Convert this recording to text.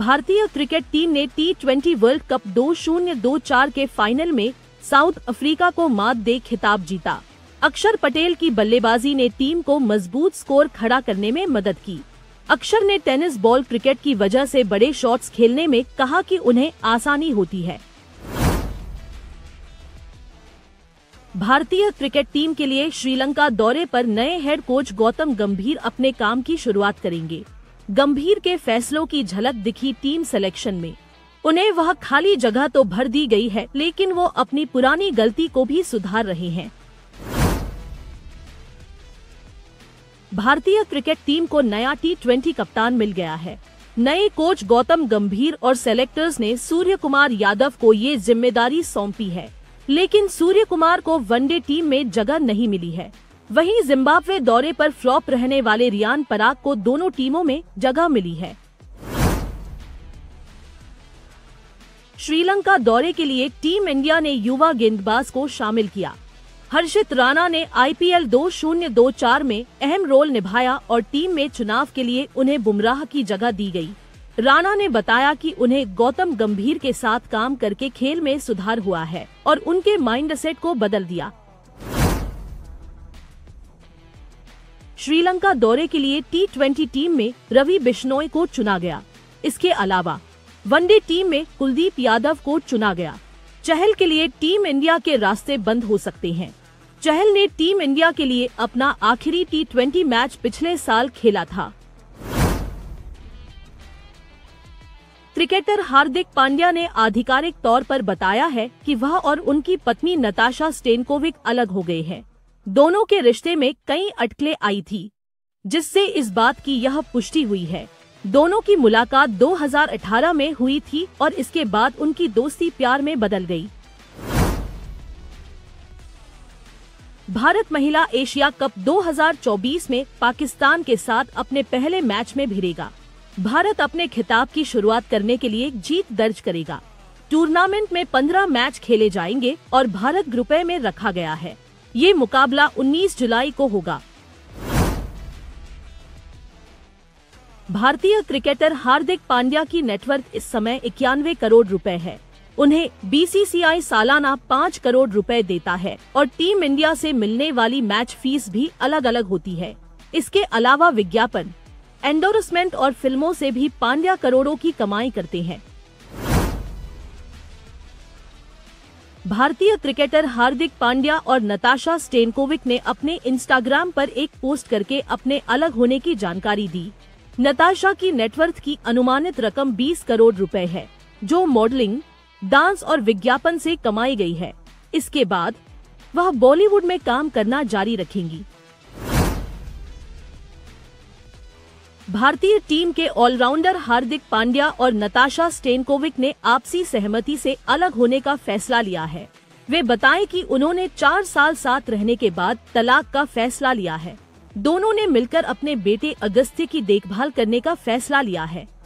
भारतीय cricket team ने T20 world cup 2024 के फाइनल में साउथ अफ्रीका को मात दे खिताब जीता। अक्षर पटेल की बल्लेबाजी ने टीम को मजबूत स्कोर खड़ा करने में मदद की। अक्षर ने टेनिस बॉल क्रिकेट की वजह से बड़े शॉट्स खेलने में कहा कि उन्हें आसानी होती है। भारतीय क्रिकेट टीम के लिए श्रीलंका दौरे पर नए हेड कोच गौतम गंभीर अपने काम की शुरुआत करेंगे। गंभीर के फैसलों की झलक दिखी टीम सिलेक्शन में। उन्हें वह खाली जगह तो भर दी गई है, लेकिन वो अपनी पुरानी गलती को भी सुधार रहे हैं। भारतीय क्रिकेट टीम को नया T20 कप्तान मिल गया है। नए कोच गौतम गंभीर और सेलेक्टर्स ने सूर्य कुमार यादव को ये जिम्मेदारी सौंपी है, लेकिन सूर्य कुमार को वनडे टीम में जगह नहीं मिली है। वहीं जिम्बाब्वे दौरे पर फ्लॉप रहने वाले रियान पराग को दोनों टीमों में जगह मिली है। श्रीलंका दौरे के लिए टीम इंडिया ने युवा गेंदबाज को शामिल किया। हर्षित राणा ने IPL 2024 में अहम रोल निभाया और टीम में चुनाव के लिए उन्हें बुमराह की जगह दी गई। राणा ने बताया कि उन्हें गौतम गंभीर के साथ काम करके खेल में सुधार हुआ है और उनके माइंडसेट को बदल दिया। श्रीलंका दौरे के लिए T20 टीम में रवि बिश्नोई को चुना गया। इसके अलावा वनडे टीम में कुलदीप यादव को चुना गया। चहल के लिए टीम इंडिया के रास्ते बंद हो सकते हैं। चहल ने टीम इंडिया के लिए अपना आखिरी T20 मैच पिछले साल खेला था। क्रिकेटर हार्दिक पांड्या ने आधिकारिक तौर पर बताया है कि वह और उनकी पत्नी नताशा स्टेनकोविक अलग हो गए हैं। दोनों के रिश्ते में कई अटकलें आई थी, जिससे इस बात की यह पुष्टि हुई है। दोनों की मुलाकात 2018 में हुई थी और इसके बाद उनकी दोस्ती प्यार में बदल गई। भारत महिला एशिया कप 2024 में पाकिस्तान के साथ अपने पहले मैच में भिड़ेगा। भारत अपने खिताब की शुरुआत करने के लिए जीत दर्ज करेगा। टूर्नामेंट में 15 मैच खेले जाएंगे और भारत ग्रुप ए में रखा गया है। ये मुकाबला 19 जुलाई को होगा। भारतीय क्रिकेटर हार्दिक पांड्या की नेटवर्थ इस समय 91 करोड़ रुपए है। उन्हें BCCI सालाना 5 करोड़ रुपए देता है और टीम इंडिया से मिलने वाली मैच फीस भी अलग अलग होती है। इसके अलावा विज्ञापन, एंडोर्समेंट और फिल्मों से भी पांड्या करोड़ों की कमाई करते हैं। भारतीय क्रिकेटर हार्दिक पांड्या और नताशा स्टेनकोविक ने अपने इंस्टाग्राम पर एक पोस्ट करके अपने अलग होने की जानकारी दी। नताशा की नेटवर्थ की अनुमानित रकम 20 करोड़ रुपए है, जो मॉडलिंग, डांस और विज्ञापन से कमाई गई है। इसके बाद वह बॉलीवुड में काम करना जारी रखेंगी। भारतीय टीम के ऑलराउंडर हार्दिक पांड्या और नताशा स्टेनकोविक ने आपसी सहमति से अलग होने का फैसला लिया है। वे बताएं कि उन्होंने 4 साल साथ रहने के बाद तलाक का फैसला लिया है। दोनों ने मिलकर अपने बेटे अगस्त्य की देखभाल करने का फैसला लिया है।